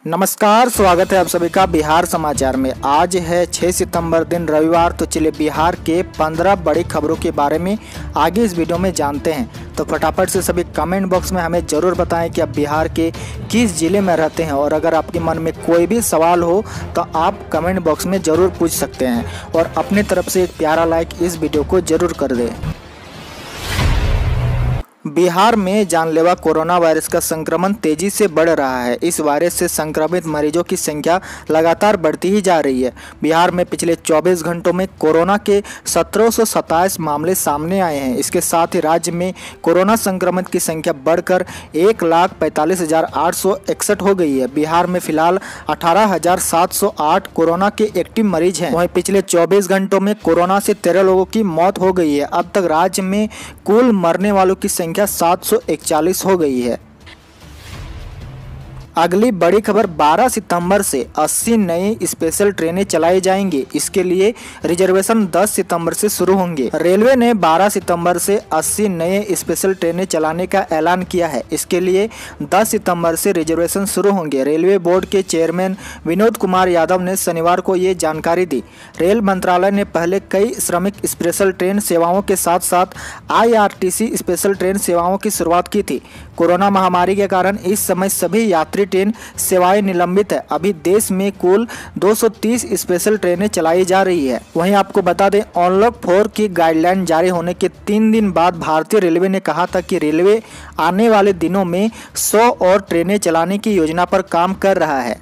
नमस्कार, स्वागत है आप सभी का बिहार समाचार में। आज है 6 सितंबर दिन रविवार। तो चलिए बिहार के 15 बड़ी खबरों के बारे में आगे इस वीडियो में जानते हैं। तो फटाफट से सभी कमेंट बॉक्स में हमें ज़रूर बताएं कि आप बिहार के किस ज़िले में रहते हैं, और अगर आपके मन में कोई भी सवाल हो तो आप कमेंट बॉक्स में ज़रूर पूछ सकते हैं और अपनी तरफ से एक प्यारा लाइक इस वीडियो को ज़रूर कर दें। बिहार में जानलेवा कोरोना वायरस का संक्रमण तेजी से बढ़ रहा है। इस वायरस से संक्रमित मरीजों की संख्या लगातार बढ़ती ही जा रही है। बिहार में पिछले 24 घंटों में कोरोना के 1727 मामले सामने आए हैं। इसके साथ ही राज्य में कोरोना संक्रमित की संख्या बढ़कर 1,45,861 हो गई है। बिहार में फिलहाल 18,708 कोरोना के एक्टिव मरीज हैं। वहीं पिछले 24 घंटों में कोरोना से 13 लोगों की मौत हो गई है। अब तक राज्य में कुल मरने वालों की संख्या 741 हो गई है। अगली बड़ी खबर, 12 सितंबर से 80 नई स्पेशल ट्रेनें चलाई जाएंगी। इसके लिए रिजर्वेशन 10 सितंबर से शुरू होंगे। रेलवे ने 12 सितंबर से 80 नए स्पेशल ट्रेनें चलाने का ऐलान किया है। इसके लिए 10 सितंबर से रिजर्वेशन शुरू होंगे। रेलवे बोर्ड के चेयरमैन विनोद कुमार यादव ने शनिवार को ये जानकारी दी। रेल मंत्रालय ने पहले कई श्रमिक स्पेशल ट्रेन सेवाओं के साथ साथ IRTC स्पेशल ट्रेन सेवाओं की शुरुआत की थी। कोरोना महामारी के कारण इस समय सभी यात्री ट्रेन सेवाएं निलंबित है। अभी देश में कुल 230 स्पेशल ट्रेनें चलाई जा रही है। वहीं आपको बता दें, अनलॉक 4 की गाइडलाइन जारी होने के 3 दिन बाद भारतीय रेलवे ने कहा था कि रेलवे आने वाले दिनों में 100 और ट्रेनें चलाने की योजना पर काम कर रहा है।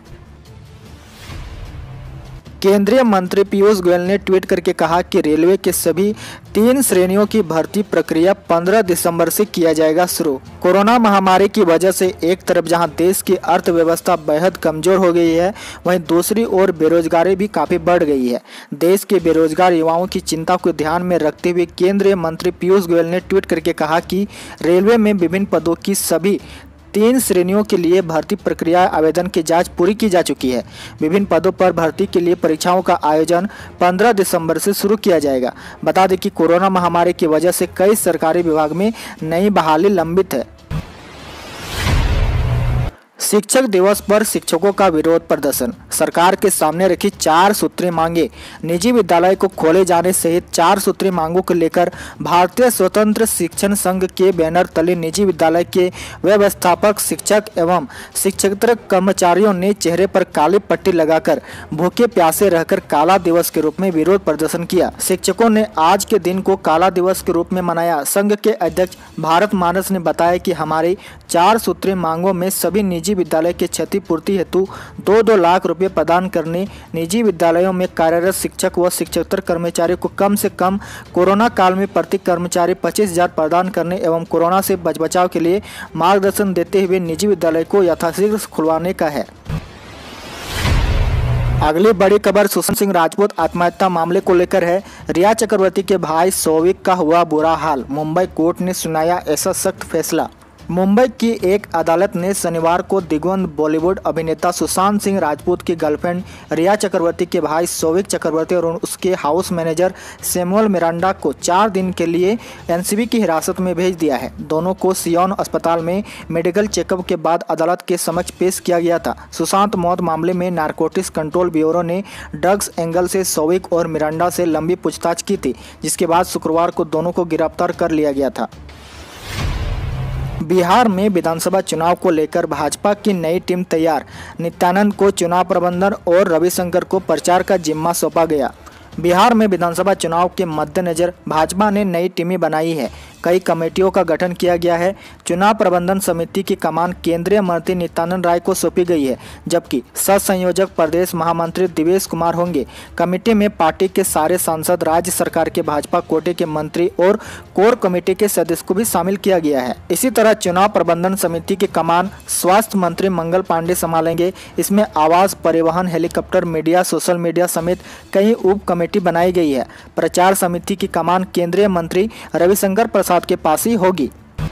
केंद्रीय मंत्री पीयूष गोयल ने ट्वीट करके कहा कि रेलवे के सभी 3 श्रेणियों की भर्ती प्रक्रिया 15 दिसंबर से किया जाएगा शुरू। कोरोना महामारी की वजह से एक तरफ जहां देश की अर्थव्यवस्था बेहद कमजोर हो गई है, वहीं दूसरी ओर बेरोजगारी भी काफी बढ़ गई है। देश के बेरोजगार युवाओं की चिंता को ध्यान में रखते हुए केंद्रीय मंत्री पीयूष गोयल ने ट्वीट करके कहा कि रेलवे में विभिन्न पदों की सभी 3 श्रेणियों के लिए भर्ती प्रक्रिया आवेदन की जांच पूरी की जा चुकी है। विभिन्न पदों पर भर्ती के लिए परीक्षाओं का आयोजन 15 दिसंबर से शुरू किया जाएगा। बता दें कि कोरोना महामारी की वजह से कई सरकारी विभाग में नई बहाली लंबित है। शिक्षक दिवस पर शिक्षकों का विरोध प्रदर्शन। सरकार के सामने रखी 4 सूत्री मांगे। निजी विद्यालय को खोले जाने सहित 4 सूत्री मांगों को लेकर भारतीय स्वतंत्र शिक्षण संघ के बैनर तले निजी विद्यालय के व्यवस्थापक, शिक्षक एवं शिक्षकेतर कर्मचारियों ने चेहरे पर काली पट्टी लगाकर भूखे प्यासे रहकर काला दिवस के रूप में विरोध प्रदर्शन किया। शिक्षकों ने आज के दिन को काला दिवस के रूप में मनाया। संघ के अध्यक्ष भारत मानस ने बताया कि हमारी 4 सूत्री मांगों में सभी निजी विद्यालय के क्षतिपूर्ति हेतु 2-2 लाख रुपए प्रदान करने, निजी विद्यालयों में कार्यरत शिक्षक व शिक्षकेतर कर्मचारी को कम से कम कोरोना काल में प्रति कर्मचारी 25,000 प्रदान करने एवं कोरोना से बचाव के लिए मार्गदर्शन देते हुए निजी विद्यालय को यथाशीघ्र खुलवाने का है। अगली बड़ी खबर, सुशांत सिंह राजपूत आत्महत्या मामले को लेकर है। रिया चक्रवर्ती के भाई सौविक का हुआ बुरा हाल। मुंबई कोर्ट ने सुनाया ऐसा सख्त फैसला। मुंबई की एक अदालत ने शनिवार को दिग्गज बॉलीवुड अभिनेता सुशांत सिंह राजपूत की गर्लफ्रेंड रिया चक्रवर्ती के भाई सौविक चक्रवर्ती और उसके हाउस मैनेजर सैमुअल मिरांडा को 4 दिन के लिए एनसीबी की हिरासत में भेज दिया है। दोनों को सियोन अस्पताल में मेडिकल चेकअप के बाद अदालत के समक्ष पेश किया गया था। सुशांत मौत मामले में नारकोटिक्स कंट्रोल ब्यूरो ने ड्रग्स एंगल से सौविक और मिरांडा से लंबी पूछताछ की थी, जिसके बाद शुक्रवार को दोनों को गिरफ्तार कर लिया गया था। बिहार में विधानसभा चुनाव को लेकर भाजपा की नई टीम तैयार। नित्यानंद को चुनाव प्रबंधन और रविशंकर को प्रचार का जिम्मा सौंपा गया। बिहार में विधानसभा चुनाव के मद्देनजर भाजपा ने नई टीमें बनाई है। कई कमेटियों का गठन किया गया है। चुनाव प्रबंधन समिति की कमान केंद्रीय मंत्री नित्यानंद राय को सौंपी गई है, जबकि सह संयोजक प्रदेश महामंत्री दिवेश कुमार होंगे। कमेटी में पार्टी के सारे सांसद, राज्य सरकार के भाजपा कोटे के मंत्री और कोर कमेटी के सदस्य को भी शामिल किया गया है। इसी तरह चुनाव प्रबंधन समिति की कमान स्वास्थ्य मंत्री मंगल पांडे संभालेंगे। इसमें आवास, परिवहन, हेलीकॉप्टर, मीडिया, सोशल मीडिया समेत कई उप कमेटी बनाई गई है। प्रचार समिति की कमान केंद्रीय मंत्री रविशंकर प्रसाद के पास ही होगी।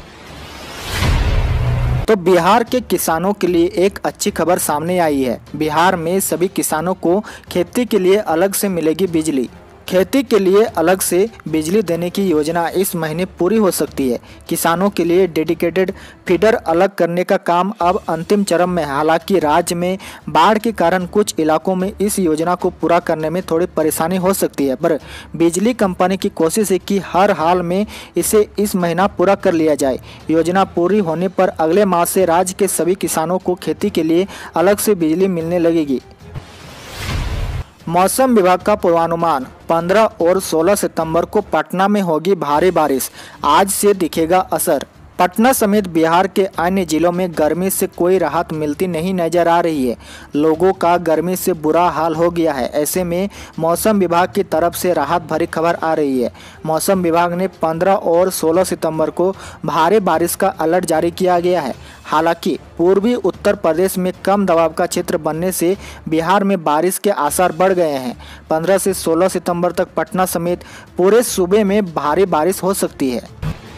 तो बिहार के किसानों के लिए एक अच्छी खबर सामने आई है। बिहार में सभी किसानों को खेती के लिए अलग से मिलेगी बिजली। खेती के लिए अलग से बिजली देने की योजना इस महीने पूरी हो सकती है। किसानों के लिए डेडिकेटेड फीडर अलग करने का काम अब अंतिम चरण में है। हालांकि राज्य में बाढ़ के कारण कुछ इलाकों में इस योजना को पूरा करने में थोड़ी परेशानी हो सकती है, पर बिजली कंपनी की कोशिश है कि हर हाल में इसे इस महीना पूरा कर लिया जाए। योजना पूरी होने पर अगले माह से राज्य के सभी किसानों को खेती के लिए अलग से बिजली मिलने लगेगी। मौसम विभाग का पूर्वानुमान 15 और 16 सितंबर को पटना में होगी भारी बारिश। आज से दिखेगा असर। पटना समेत बिहार के अन्य जिलों में गर्मी से कोई राहत मिलती नहीं नजर आ रही है। लोगों का गर्मी से बुरा हाल हो गया है। ऐसे में मौसम विभाग की तरफ से राहत भरी खबर आ रही है। मौसम विभाग ने 15 और 16 सितंबर को भारी बारिश का अलर्ट जारी किया गया है। हालांकि पूर्वी उत्तर प्रदेश में कम दबाव का क्षेत्र बनने से बिहार में बारिश के आसार बढ़ गए हैं। 15 से 16 सितंबर तक पटना समेत पूरे सूबे में भारी बारिश हो सकती है।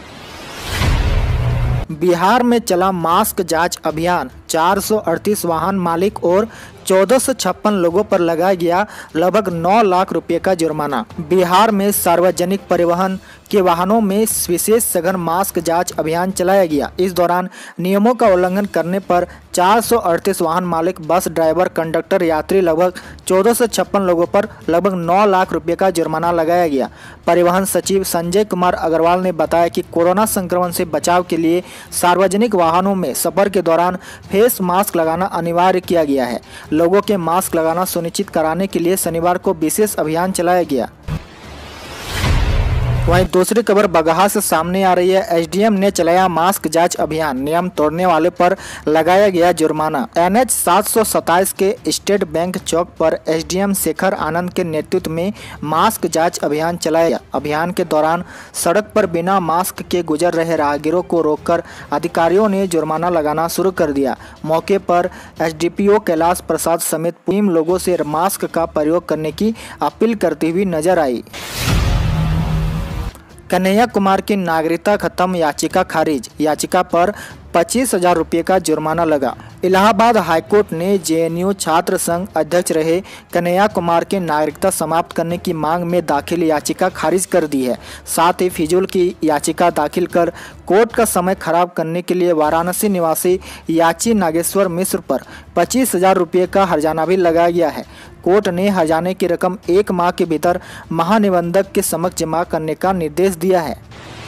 बिहार में चला मास्क जांच अभियान। 438 वाहन मालिक और 1456 लोगों पर लगाया गया लगभग 9 लाख रुपए का जुर्माना। बिहार में सार्वजनिक परिवहन के वाहनों में विशेष सघन मास्क जांच अभियान चलाया गया। इस दौरान नियमों का उल्लंघन करने पर 438 वाहन मालिक, बस ड्राइवर, कंडक्टर, यात्री लगभग 1456 लोगों पर लगभग 9 लाख रुपए का जुर्माना लगाया गया। परिवहन सचिव संजय कुमार अग्रवाल ने बताया कि कोरोना संक्रमण से बचाव के लिए सार्वजनिक वाहनों में सफर के दौरान फेस मास्क लगाना अनिवार्य किया गया है। लोगों के मास्क लगाना सुनिश्चित कराने के लिए शनिवार को विशेष अभियान चलाया गया। वहीं दूसरी खबर बगहा से सामने आ रही है। एसडीएम ने चलाया मास्क जांच अभियान। नियम तोड़ने वाले पर लगाया गया जुर्माना। NH 727 के स्टेट बैंक चौक पर एसडीएम शेखर आनंद के नेतृत्व में मास्क जांच अभियान चलाया गया। अभियान के दौरान सड़क पर बिना मास्क के गुजर रहे राहगीरों को रोककर अधिकारियों ने जुर्माना लगाना शुरू कर दिया। मौके पर एसडीपीओ कैलाश प्रसाद समेत टीम लोगों से मास्क का प्रयोग करने की अपील करती हुई नजर आई। कन्हैया कुमार की नागरिकता खत्म याचिका खारिज। याचिका पर 25,000 रुपये का जुर्माना लगा। इलाहाबाद हाईकोर्ट ने जेएनयू छात्र संघ अध्यक्ष रहे कन्हैया कुमार के नागरिकता समाप्त करने की मांग में दाखिल याचिका खारिज कर दी है। साथ ही फिजूल की याचिका दाखिल कर कोर्ट का समय खराब करने के लिए वाराणसी निवासी याची नागेश्वर मिश्र पर 25,000 रुपये का हर्जाना भी लगाया गया है। कोर्ट ने हर्जाने की रकम 1 माह के भीतर महानिबंधक के समक्ष जमा करने का निर्देश दिया है।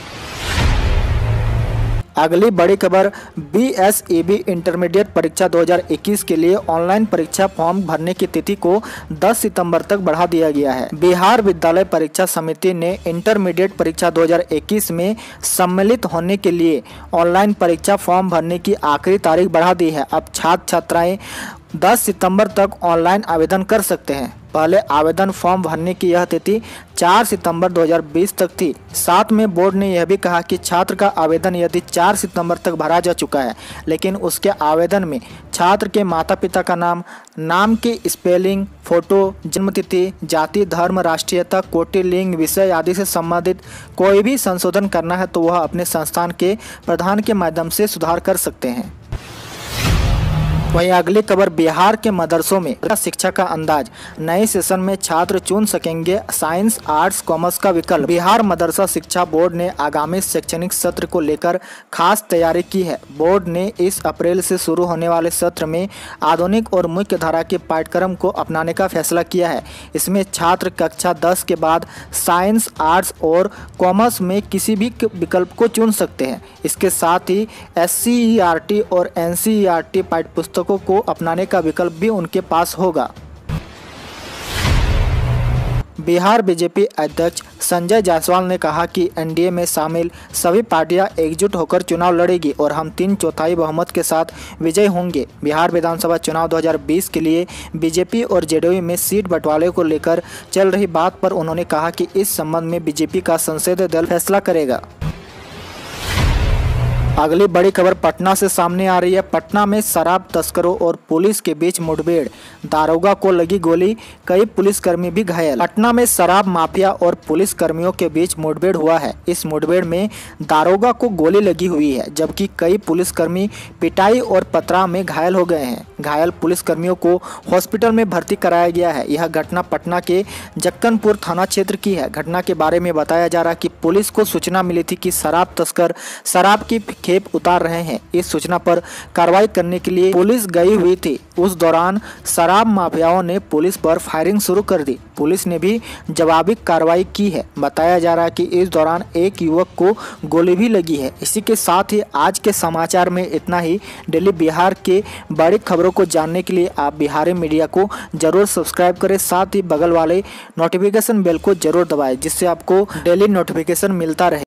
अगली बड़ी खबर, BSEB इंटरमीडिएट परीक्षा 2021 के लिए ऑनलाइन परीक्षा फॉर्म भरने की तिथि को 10 सितंबर तक बढ़ा दिया गया है। बिहार विद्यालय परीक्षा समिति ने इंटरमीडिएट परीक्षा 2021 में सम्मिलित होने के लिए ऑनलाइन परीक्षा फॉर्म भरने की आखिरी तारीख बढ़ा दी है। अब छात्र छात्राएं 10 सितंबर तक ऑनलाइन आवेदन कर सकते हैं। पहले आवेदन फॉर्म भरने की यह तिथि 4 सितंबर 2020 तक थी। साथ में बोर्ड ने यह भी कहा कि छात्र का आवेदन यदि 4 सितंबर तक भरा जा चुका है, लेकिन उसके आवेदन में छात्र के माता पिता का नाम, नाम की स्पेलिंग, फोटो, जन्मतिथि, जाति, धर्म, राष्ट्रीयता, कोटि, लिंग, विषय आदि से संबंधित कोई भी संशोधन करना है तो वह अपने संस्थान के प्रधान के माध्यम से सुधार कर सकते हैं। वहीं अगली खबर, बिहार के मदरसों में शिक्षा का अंदाज। नए सेशन में छात्र चुन सकेंगे साइंस, आर्ट्स, कॉमर्स का विकल्प। बिहार मदरसा शिक्षा बोर्ड ने आगामी शैक्षणिक सत्र को लेकर खास तैयारी की है। बोर्ड ने इस अप्रैल से शुरू होने वाले सत्र में आधुनिक और मुख्य धारा के पाठ्यक्रम को अपनाने का फैसला किया है। इसमें छात्र कक्षा 10 के बाद साइंस, आर्ट्स और कॉमर्स में किसी भी विकल्प को चुन सकते हैं। इसके साथ ही SCERT और NCERT पाठ्यपुस्तक को अपनाने का विकल्प भी उनके पास होगा। बिहार बीजेपी अध्यक्ष संजय जायसवाल ने कहा कि एनडीए में शामिल सभी पार्टियां एकजुट होकर चुनाव लड़ेगी और हम 3/4 बहुमत के साथ विजयी होंगे। बिहार विधानसभा चुनाव 2020 के लिए बीजेपी और जेडीयू में सीट बंटवारे को लेकर चल रही बात पर उन्होंने कहा कि इस संबंध में बीजेपी का संसदीय दल फैसला करेगा। अगली बड़ी खबर पटना से सामने आ रही है। पटना में शराब तस्करों और पुलिस के बीच मुठभेड़, दारोगा को लगी गोली, कई पुलिसकर्मी भी घायल। पटना में शराब माफिया और पुलिस कर्मियों के बीच मुठभेड़ हुआ है। इस मुठभेड़ में दारोगा को गोली लगी हुई है, जबकि कई पुलिसकर्मी पिटाई और पथराव में घायल हो गए हैं। घायल पुलिसकर्मियों को हॉस्पिटल में भर्ती कराया गया है। यह घटना पटना के जक्कनपुर थाना क्षेत्र की है। घटना के बारे में बताया जा रहा है कि पुलिस को सूचना मिली थी कि शराब तस्कर शराब की खेप उतार रहे हैं। इस सूचना पर कार्रवाई करने के लिए पुलिस गई हुई थी। उस दौरान शराब माफियाओं ने पुलिस पर फायरिंग शुरू कर दी। पुलिस ने भी जवाबी कार्रवाई की है। बताया जा रहा है कि इस दौरान एक युवक को गोली भी लगी है। इसी के साथ ही आज के समाचार में इतना ही। दिल्ली बिहार के बड़ी खबरों को जानने के लिए आप बिहारी मीडिया को जरूर सब्सक्राइब करें, साथ ही बगल वाले नोटिफिकेशन बेल को जरूर दबाएं, जिससे आपको डेली नोटिफिकेशन मिलता रहे।